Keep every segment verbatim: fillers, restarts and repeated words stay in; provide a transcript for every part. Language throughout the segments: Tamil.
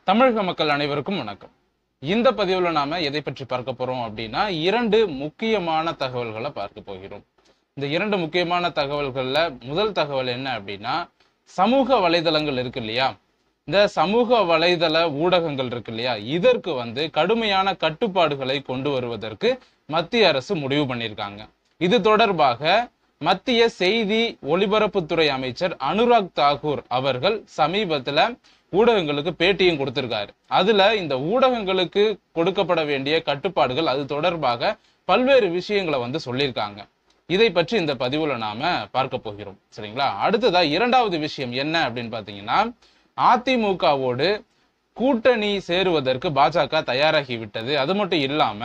தமிழக மக்கள் அனைவருக்கும் வணக்கம். இந்த பதிவுல நாம எதை பற்றி பார்க்க போறோம் அப்படின்னா இரண்டு முக்கியமான தகவல்களை பார்க்க போகிறோம். இந்த இரண்டு முக்கியமான தகவல்கள்ல முதல் தகவல் என்ன அப்படின்னா, சமூக வலைதளங்கள் இருக்கு இல்லையா, இந்த சமூக வலைதள ஊடகங்கள் இருக்கு இல்லையா, இதற்கு வந்து கடுமையான கட்டுப்பாடுகளை கொண்டு வருவதற்கு மத்திய அரசு முடிவு பண்ணியிருக்காங்க. இது தொடர்பாக மத்திய செய்தி ஒலிபரப்புத்துறை அமைச்சர் அனுராக் தாக்கூர் அவர்கள் சமீபத்துல ஊடகங்களுக்கு பேட்டியும் கொடுத்திருக்காரு. அதுல இந்த ஊடகங்களுக்கு கொடுக்கப்பட வேண்டிய கட்டுப்பாடுகள் அது தொடர்பாக பல்வேறு விஷயங்களை வந்து சொல்லியிருக்காங்க. இதை பற்றி இந்த பதிவுல நாம பார்க்க போகிறோம். சரிங்களா? அடுத்ததா இரண்டாவது விஷயம் என்ன அப்படின்னு பாத்தீங்கன்னா, அதிமுகவோடு கூட்டணி சேருவதற்கு பாஜக தயாராகி விட்டது. அது மட்டும் இல்லாம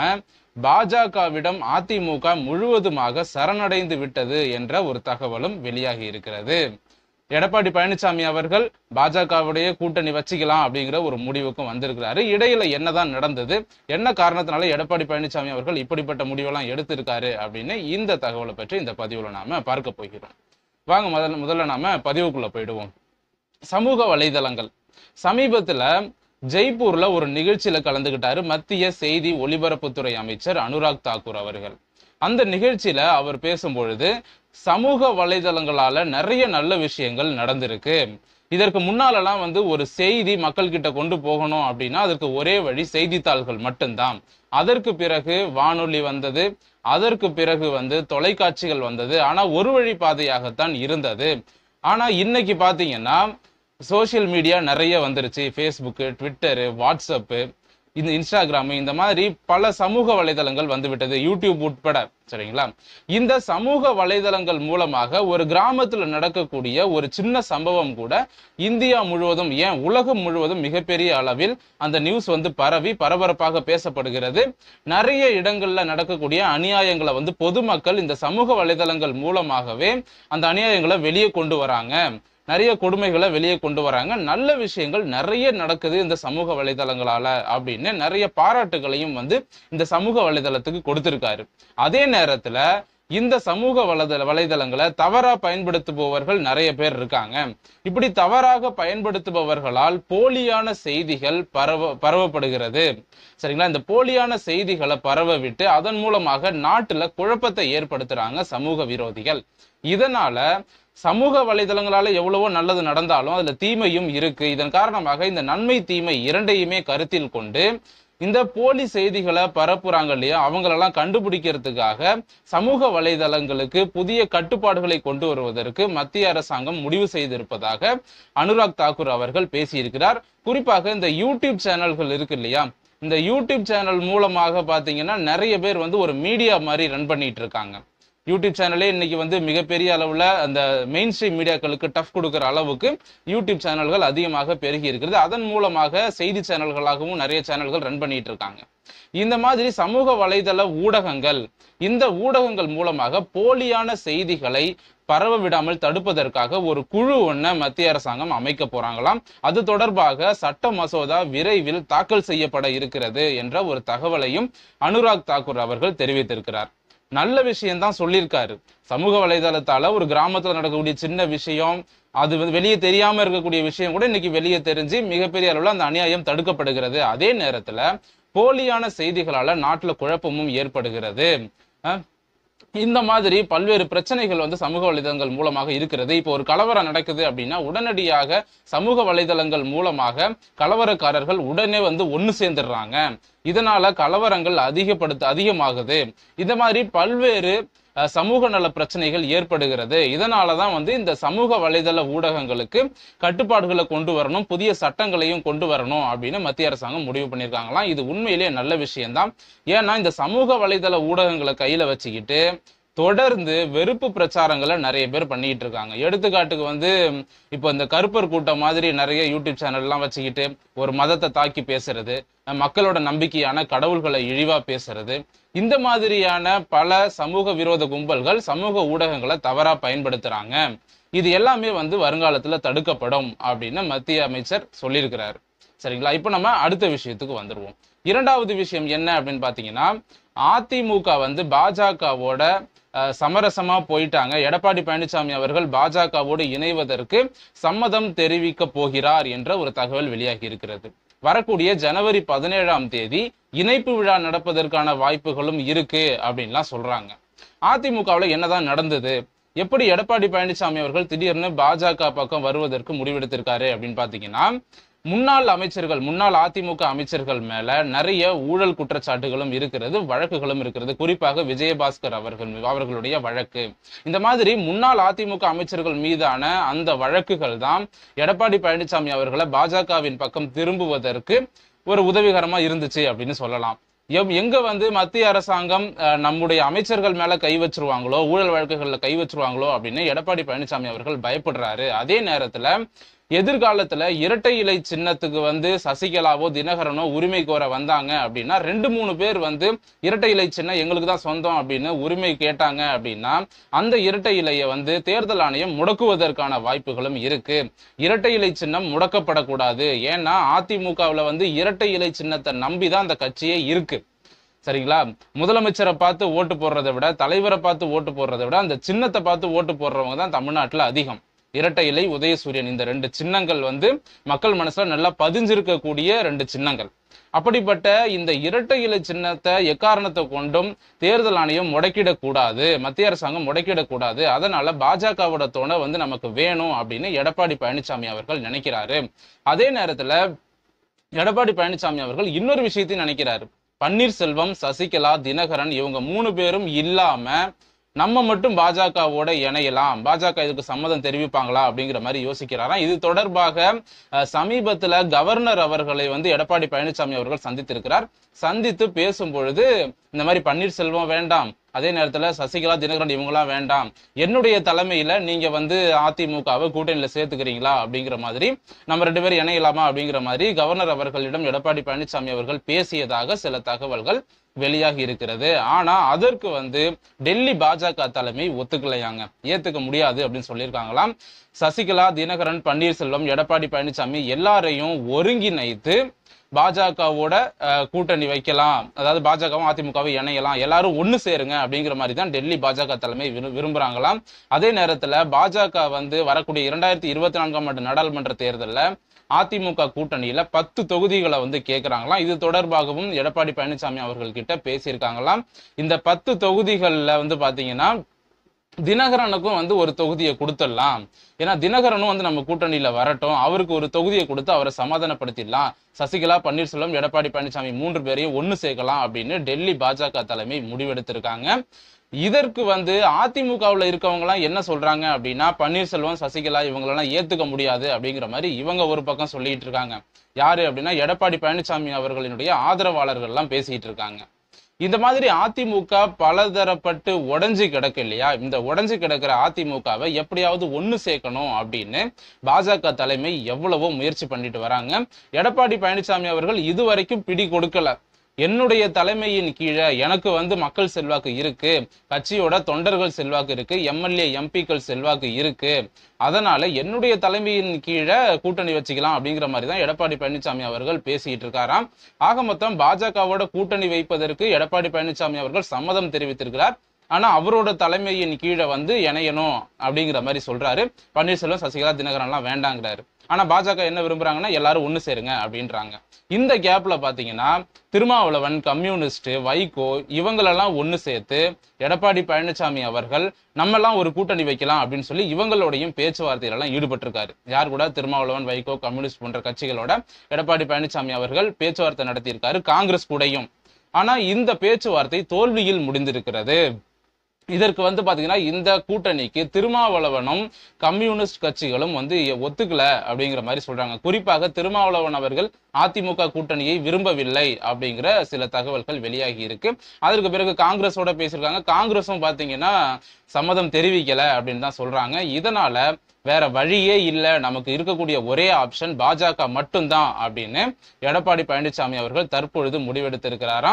பாஜகவிடம் அதிமுக முழுவதுமாக சரணடைந்து விட்டது என்ற ஒரு தகவலும் வெளியாகி இருக்கிறது. எடப்பாடி பழனிசாமி அவர்கள் பாஜகவுடைய கூட்டணி வச்சுக்கலாம் அப்படிங்கிற ஒரு முடிவுக்கும் வந்திருக்கிறாரு. இடையில என்னதான் நடந்தது, என்ன காரணத்தினால எடப்பாடி பழனிசாமி அவர்கள் இப்படிப்பட்ட முடிவெல்லாம் எடுத்திருக்காரு அப்படின்னு இந்த தகவலை பற்றி இந்த பதிவுல நாம பார்க்க போகிறோம். வாங்க முதல்ல முதல்ல நாம பதிவுக்குள்ள போயிடுவோம். சமூக வலைதளங்கள். சமீபத்துல ஜெய்ப்பூர்ல ஒரு நிகழ்ச்சியில கலந்துகிட்டாரு மத்திய செய்தி ஒலிபரப்புத்துறை அமைச்சர் அனுராக் தாக்கூர் அவர்கள். அந்த நிகழ்ச்சியில அவர் பேசும்பொழுது சமூக வலைதளங்களால நிறைய நல்ல விஷயங்கள் நடந்திருக்கு. இதற்கு முன்னாலெல்லாம் வந்து ஒரு செய்தி மக்கள் கிட்ட கொண்டு போகணும் அப்படின்னா அதற்கு ஒரே வழி செய்தித்தாள்கள் மட்டும்தான். அதற்கு பிறகு வானொலி வந்தது, அதற்கு பிறகு வந்து தொலைக்காட்சிகள் வந்தது. ஆனா ஒரு வழி பாதையாகத்தான் இருந்தது. ஆனா இன்னைக்கு பாத்தீங்கன்னா சோசியல் மீடியா நிறைய வந்துருச்சு. ஃபேஸ்புக்கு, ட்விட்டரு, வாட்ஸ்அப்பு, இந்த இன்ஸ்டாகிராம், இந்த மாதிரி பல சமூக வலைதளங்கள் வந்துவிட்டது, யூடியூப் உட்பட. சரிங்களா? இந்த சமூக வலைதளங்கள் மூலமாக ஒரு கிராமத்துல நடக்கக்கூடிய ஒரு சின்ன சம்பவம் கூட இந்தியா முழுவதும், ஏன் உலகம் முழுவதும் மிகப்பெரிய அளவில் அந்த நியூஸ் வந்து பரவி பரபரப்பாக பேசப்படுகிறது. நிறைய இடங்கள்ல நடக்கக்கூடிய அநியாயங்களை வந்து பொதுமக்கள் இந்த சமூக வலைதளங்கள் மூலமாகவே அந்த அநியாயங்களை வெளியே கொண்டு வராங்க, நிறைய கொடுமைகளை வெளியே கொண்டு வராங்க. நல்ல விஷயங்கள் நிறைய நடக்குது இந்த சமூக வலைதளங்களால அப்படின்னு நிறைய பாராட்டுகளையும் வந்து இந்த சமூக வலைதளத்துக்கு கொடுத்திருக்காரு. அதே நேரத்துல இந்த சமூக வலைதள வலைதளங்களை தவறா பயன்படுத்துபவர்கள் நிறைய பேர் இருக்காங்க. இப்படி தவறாக பயன்படுத்துபவர்களால் போலியான செய்திகள் பரவ பரவப்படுகிறது. சரிங்களா? இந்த போலியான செய்திகளை பரவ விட்டு அதன் மூலமாக நாட்டுல குழப்பத்தை ஏற்படுத்துறாங்க சமூக விரோதிகள். இதனால சமூக வலைதளங்களால எவ்வளவோ நல்லது நடந்தாலும் அதுல தீமையும் இருக்கு. இதன் காரணமாக இந்த நன்மை தீமை இரண்டையுமே கருத்தில் கொண்டு இந்த போலி செய்திகளை பரப்புறாங்க இல்லையா, அவங்களெல்லாம் கண்டுபிடிக்கிறதுக்காக சமூக வலைதளங்களுக்கு புதிய கட்டுப்பாடுகளை கொண்டு வருவதற்கு மத்திய அரசாங்கம் முடிவு செய்திருப்பதாக அனுராக் தாக்கூர் அவர்கள் பேசியிருக்கிறார். குறிப்பாக இந்த யூடியூப் சேனல்கள் இருக்கு இல்லையா, இந்த யூடியூப் சேனல் மூலமாக பாத்தீங்கன்னா நிறைய பேர் வந்து ஒரு மீடியா மாதிரி ரன் பண்ணிட்டு இருக்காங்க. யூடியூப் சேனலே இன்னைக்கு வந்து மிகப்பெரிய அளவுல அந்த மெயின் ஸ்ட்ரீம் மீடியாக்களுக்கு டஃப் கொடுக்கிற அளவுக்கு யூடியூப் சேனல்கள் அதிகமாக பெருகி இருக்கிறது. அதன் மூலமாக செய்தி சேனல்களாகவும் நிறைய சேனல்கள் ரன் பண்ணிட்டு இருக்காங்க. இந்த மாதிரி சமூக வலைதள ஊடகங்கள், இந்த ஊடகங்கள் மூலமாக போலியான செய்திகளை பரவ விடாமல் தடுப்பதற்காக ஒரு குழு ஒன்ன மத்திய அரசாங்கம் அமைக்க போறாங்களாம். அது தொடர்பாக சட்ட மசோதா விரைவில் தாக்கல் செய்யப்பட இருக்கிறது என்ற ஒரு தகவலையும் அனுராக் தாக்கூர் அவர்கள் தெரிவித்திருக்கிறார். நல்ல விஷயம் தான் சொல்லியிருக்காரு. சமூக வலைதளத்தால ஒரு கிராமத்துல நடக்கக்கூடிய சின்ன விஷயம், அது வந்து வெளியே தெரியாம இருக்கக்கூடிய விஷயம் கூட இன்னைக்கு வெளியே தெரிஞ்சு மிகப்பெரிய அளவுல அந்த அநியாயம் தடுக்கப்படுகிறது. அதே நேரத்துல போலியான செய்திகளால நாட்டுல குழப்பமும் ஏற்படுகிறது. இந்த மாதிரி பல்வேறு பிரச்சனைகள் வந்து சமூக வலைதளங்கள் மூலமாக இருக்கிறது. இப்போ ஒரு கலவரம் நடக்குது அப்படின்னா உடனடியாக சமூக வலைதளங்கள் மூலமாக கலவரக்காரர்கள் உடனே வந்து ஒன்னு சேர்ந்துடுறாங்க. இதனால கலவரங்கள் அதிகப்படுத்த அதிகமாகுது. இந்த மாதிரி பல்வேறு சமூக நல பிரச்சனைகள் ஏற்படுகிறது. இதனாலதான் வந்து இந்த சமூக வலைதள ஊடகங்களுக்கு கட்டுப்பாடுகளை கொண்டு வரணும், புதிய சட்டங்களையும் கொண்டு வரணும் அப்படின்னு மத்திய அரசாங்கம் முடிவு பண்ணியிருக்காங்களாம். இது உண்மையிலேயே நல்ல விஷயம்தான். ஏன்னா இந்த சமூக வலைதள ஊடகங்களை கையில வச்சுக்கிட்டு தொடர்ந்து வெறுப்பு பிரச்சாரங்களை நிறைய பேர் பண்ணிட்டு இருக்காங்க. எடுத்துக்காட்டுக்கு வந்து இப்போ இந்த கருப்பர் கூட்டம் மாதிரி நிறைய யூடியூப் சேனல் எல்லாம் வச்சுக்கிட்டு ஒரு மதத்தை தாக்கி பேசுறது, மக்களோட நம்பிக்கையான கடவுள்களை இழிவா பேசுறது, இந்த மாதிரியான பல சமூக விரோத கும்பல்கள் சமூக ஊடகங்களை தவறா பயன்படுத்துறாங்க. இது எல்லாமே வந்து வருங்காலத்துல தடுக்கப்படும் அப்படின்னு மத்திய அமைச்சர் சொல்லியிருக்கிறாரு. சரிங்களா? இப்ப நம்ம அடுத்த விஷயத்துக்கு வந்துருவோம். இரண்டாவது விஷயம் என்ன அப்படின்னு பாத்தீங்கன்னா, அதிமுக வந்து பாஜகவோட சமரசமா போயிட்டாங்க. எடப்பாடி பழனிசாமி அவர்கள் பாஜகவோடு இணைவதற்கு சம்மதம் தெரிவிக்க போகிறார் என்ற ஒரு தகவல் வெளியாகி இருக்கிறது. வரக்கூடிய ஜனவரி பதினேழாம் தேதி இணைப்பு விழா நடப்பதற்கான வாய்ப்புகளும் இருக்கு அப்படின்லாம் சொல்றாங்க. அதிமுகவுல என்னதான் நடந்தது, எப்படி எடப்பாடி பழனிசாமி அவர்கள் திடீர்னு பாஜக பக்கம் வருவதற்கு முடிவெடுத்திருக்காரு அப்படின்னு பாத்தீங்கன்னா, முன்னாள் அமைச்சர்கள் முன்னாள் அதிமுக அமைச்சர்கள் மேல நிறைய ஊழல் குற்றச்சாட்டுகளும் இருக்கிறது, வழக்குகளும் இருக்கிறது. குறிப்பாக விஜயபாஸ்கர் அவர்கள் அவர்களுடைய வழக்கு. இந்த மாதிரி முன்னாள் அதிமுக அமைச்சர்கள் மீதான அந்த வழக்குகள் தான் எடப்பாடி பழனிசாமி அவர்களை பாஜகவின் பக்கம் திரும்புவதற்கு ஒரு உதவிகரமா இருந்துச்சு அப்படின்னு சொல்லலாம். எங்க வந்து மத்திய அரசாங்கம் நம்முடைய அமைச்சர்கள் மேல கை வச்சிருவாங்களோ, ஊழல் வழக்குகள்ல கை வச்சிருவாங்களோ அப்படின்னு எடப்பாடி பழனிசாமி அவர்கள் பயப்படுறாரு. அதே நேரத்துல எதிர்காலத்துல இரட்டை இலை சின்னத்துக்கு வந்து சசிகலாவோ தினகரனோ உரிமை கோர வந்தாங்க அப்படின்னா, ரெண்டு மூணு பேர் வந்து இரட்டை இலை சின்னம் எங்களுக்கு தான் சொந்தம் அப்படின்னு உரிமை கேட்டாங்க அப்படின்னா, அந்த இரட்டை இலையை வந்து தேர்தல் ஆணையம் முடக்குவதற்கான வாய்ப்புகளும் இருக்கு. இரட்டை இலை சின்னம் முடக்கப்படக்கூடாது. ஏன்னா அதிமுகவுல வந்து இரட்டை இலை சின்னத்தை நம்பிதான் அந்த கட்சியே இருக்கு. சரிங்களா? முதலமைச்சரை பார்த்து ஓட்டு போடுறதை விட, தலைவரை பார்த்து ஓட்டு போடுறதை விட அந்த சின்னத்தை பார்த்து ஓட்டு போடுறவங்க தான் தமிழ்நாட்டுல அதிகம். இரட்டை இலை, உதயசூரியன், இந்த ரெண்டு சின்னங்கள் வந்து மக்கள் மனசுல நல்லா பதிஞ்சிருக்கக்கூடிய ரெண்டு சின்னங்கள். அப்படிப்பட்ட இந்த இரட்டை இலை சின்னத்தை எக்காரணத்தை கொண்டும் தேர்தல் ஆணையம் முடக்கிடக்கூடாது, மத்திய அரசாங்கம் முடக்கிடக்கூடாது. அதனால பாஜகவோட துணை வந்து நமக்கு வேணும் அப்படின்னு எடப்பாடி பழனிசாமி அவர்கள் நினைக்கிறாரு. அதே நேரத்துல எடப்பாடி பழனிசாமி அவர்கள் இன்னொரு விஷயத்தையும் நினைக்கிறாரு. பன்னீர்செல்வம், சசிகலா, தினகரன் இவங்க மூணு பேரும் இல்லாம நம்ம மட்டும் பாஜகவோட இணையலாம், பாஜக இதுக்கு சம்மதம் தெரிவிப்பாங்களா அப்படிங்கிற மாதிரி யோசிக்கிறாராம். இது தொடர்பாக சமீபத்துல கவர்னர் அவர்களை வந்து எடப்பாடி பழனிசாமி அவர்கள் சந்தித்திருக்கிறார். சந்தித்து பேசும் பொழுது இந்த மாதிரி பன்னீர்செல்வம் வேண்டாம், அதே நேரத்துல சசிகலா, தினகரன் இவங்களாம் வேண்டாம், என்னுடைய தலைமையில நீங்க வந்து அதிமுகவை கூட்டணியில சேர்த்துக்கிறீங்களா அப்படிங்கிற மாதிரி, நம்ம ரெண்டு பேரும் இணையலாமா அப்படிங்கிற மாதிரி கவர்னர் அவர்களிடம் எடப்பாடி பழனிசாமி அவர்கள் பேசியதாக சில தகவல்கள் வெளியாகி இருக்கிறது. ஆனா அதற்கு வந்து டெல்லி பாஜக தலைமை ஒத்துக்கலையாங்க, ஏத்துக்க முடியாது அப்படின்னு சொல்லியிருக்காங்களாம். சசிகலா, தினகரன், பன்னீர்செல்வம், எடப்பாடி பழனிசாமி எல்லாரையும் ஒருங்கிணைத்து பாஜகவோட கூட்டணி வைக்கலாம், அதாவது பாஜகவும் அதிமுகவும் இணையலாம், எல்லாரும் ஒண்ணு சேருங்க அப்படிங்கிற மாதிரி தான் டெல்லி பாஜக தலைமை விரும்புறாங்களாம். அதே நேரத்துல பாஜக வந்து வரக்கூடிய இரண்டாயிரத்தி இருபத்தி நான்காம் ஆண்டு நாடாளுமன்ற தேர்தலில் அதிமுக கூட்டணியில பத்து தொகுதிகளை வந்து கேட்கிறாங்களாம். இது தொடர்பாகவும் எடப்பாடி பழனிசாமி அவர்கள் கிட்ட பேசியிருக்காங்களாம். இந்த பத்து தொகுதிகள்ல வந்து பாத்தீங்கன்னா தினகரனுக்கும் வந்து ஒரு தொகுதியை கொடுத்துடலாம், ஏன்னா தினகரனும் வந்து நம்ம கூட்டணியில வரட்டும், அவருக்கு ஒரு தொகுதியை கொடுத்து அவரை சமாதானப்படுத்திடலாம், சசிகலா, பன்னீர்செல்வம், எடப்பாடி பழனிசாமி மூன்று பேரையும் ஒன்னு சேர்க்கலாம் அப்படின்னு டெல்லி பாஜக தலைமை முடிவெடுத்திருக்காங்க. இதற்கு வந்து அதிமுகவுல இருக்கவங்க எல்லாம் என்ன சொல்றாங்க அப்படின்னா, பன்னீர்செல்வம், சசிகலா இவங்களெல்லாம் ஏத்துக்க முடியாது அப்படிங்கிற மாதிரி இவங்க ஒரு பக்கம் சொல்லிட்டு இருக்காங்க. யாரு அப்படின்னா எடப்பாடி பழனிசாமி அவர்களினுடைய ஆதரவாளர்கள் எல்லாம் பேசிட்டு இருக்காங்க. இந்த மாதிரி அதிமுக பலதரப்பட்டு உடைஞ்சு கிடக்கு இல்லையா, இந்த உடைஞ்சு கிடக்கிற அதிமுகவை எப்படியாவது ஒண்ணு சேர்க்கணும் அப்படின்னு பாஜக தலைமை எவ்வளவோ முயற்சி பண்ணிட்டு வராங்க. எடப்பாடி பழனிசாமி அவர்கள் இதுவரைக்கும் பிடி கொடுக்கல. என்னுடைய தலைமையின் கீழே எனக்கு வந்து மக்கள் செல்வாக்கு இருக்கு, கட்சியோட தொண்டர்கள் செல்வாக்கு இருக்கு, எம்எல்ஏ எம்பிக்கள் செல்வாக்கு இருக்கு, அதனால என்னுடைய தலைமையின் கீழே கூட்டணி வச்சுக்கலாம் அப்படிங்கிற மாதிரி தான் எடப்பாடி பழனிசாமி அவர்கள் பேசிட்டு இருக்காராம். ஆக மொத்தம் பாஜகவோட கூட்டணி வைப்பதற்கு எடப்பாடி பழனிசாமி அவர்கள் சம்மதம் தெரிவித்திருக்கிறார். ஆனா அவரோட தலைமையின் கீழே வந்து இணையணும் அப்படிங்கிற மாதிரி சொல்றாரு. பன்னீர்செல்வம், சசிகலா, தினகரன் எல்லாம் வேண்டாங்கிறாரு. ஆனா பாஜக என்ன விரும்புறாங்கன்னா எல்லாரும் ஒண்ணு சேருங்க அப்படின்றாங்க. இந்த கேப்ல பாத்தீங்கன்னா திருமாவளவன், கம்யூனிஸ்ட், வைகோ இவங்களெல்லாம் ஒண்ணு சேர்த்து எடப்பாடி பழனிசாமி அவர்கள் நம்ம எல்லாம் ஒரு கூட்டணி வைக்கலாம் அப்படின்னு சொல்லி இவங்களோடையும் பேச்சுவார்த்தையில எல்லாம் ஈடுபட்டிருக்காரு. யார் கூட? திருமாவளவன், வைகோ, கம்யூனிஸ்ட் போன்ற கட்சிகளோட எடப்பாடி பழனிசாமி அவர்கள் பேச்சுவார்த்தை நடத்தியிருக்காரு, காங்கிரஸ் கூடயும். ஆனா இந்த பேச்சுவார்த்தை தோல்வியில் முடிந்திருக்கிறது. இதற்கு வந்து பாத்தீங்கன்னா இந்த கூட்டணிக்கு திருமாவளவனும் கம்யூனிஸ்ட் கட்சிகளும் வந்து ஒத்துக்கல அப்படிங்கிற மாதிரி சொல்றாங்க. குறிப்பாக திருமாவளவன் அவர்கள் அதிமுக கூட்டணியை விரும்பவில்லை அப்படிங்கிற சில தகவல்கள் வெளியாகி இருக்கு. அதற்கு பிறகு காங்கிரஸோட பேசியிருக்காங்க, காங்கிரஸும் பாத்தீங்கன்னா சம்மதம் தெரிவிக்கல அப்படின்னு தான் சொல்றாங்க. இதனால வேற வழியே இல்லை, நமக்கு இருக்கக்கூடிய ஒரே ஆப்ஷன் பாஜக மட்டும்தான் அப்படின்னு எடப்பாடி பழனிசாமி அவர்கள் தற்பொழுது முடிவெடுத்திருக்கிறாராம்.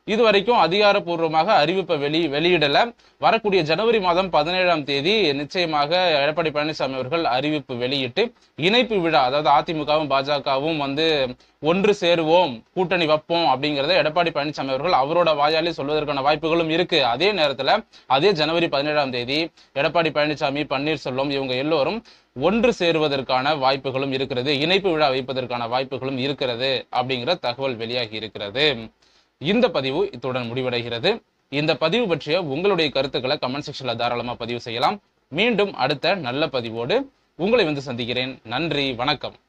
இது வரைக்கும் அதிகாரப்பூர்வமாக அறிவிப்பை வெளி வெளியிடல. வரக்கூடிய ஜனவரி மாதம் பதினேழாம் தேதி நிச்சயமாக எடப்பாடி பழனிசாமி அவர்கள் அறிவிப்பு வெளியிட்டு இணைப்பு விழா, அதாவது அதிமுகவும் பாஜகவும் வந்து ஒன்று சேருவோம், கூட்டணி வைப்போம் அப்படிங்கறத எடப்பாடி பழனிசாமி அவர்கள் அவரோட வாயாலே சொல்வதற்கான வாய்ப்புகளும் இருக்கு. அதே நேரத்துல அதே ஜனவரி பதினேழாம் தேதி எடப்பாடி பழனிசாமி, பன்னீர்செல்வம் இவங்க எல்லோரும் ஒன்று சேருவதற்கான வாய்ப்புகளும் இருக்கிறது, இணைப்பு விழா வைப்பதற்கான வாய்ப்புகளும் இருக்கிறது அப்படிங்கிற தகவல் வெளியாகி இருக்கிறது. இந்த பதிவு இத்துடன் முடிவடைகிறது. இந்த பதிவு பற்றிய உங்களுடைய கருத்துக்களை கமெண்ட் செக்ஷன்ல தாராளமா பதிவு செய்யலாம். மீண்டும் அடுத்த நல்ல பதிவோடு உங்களை வந்து சந்திக்கிறேன். நன்றி, வணக்கம்.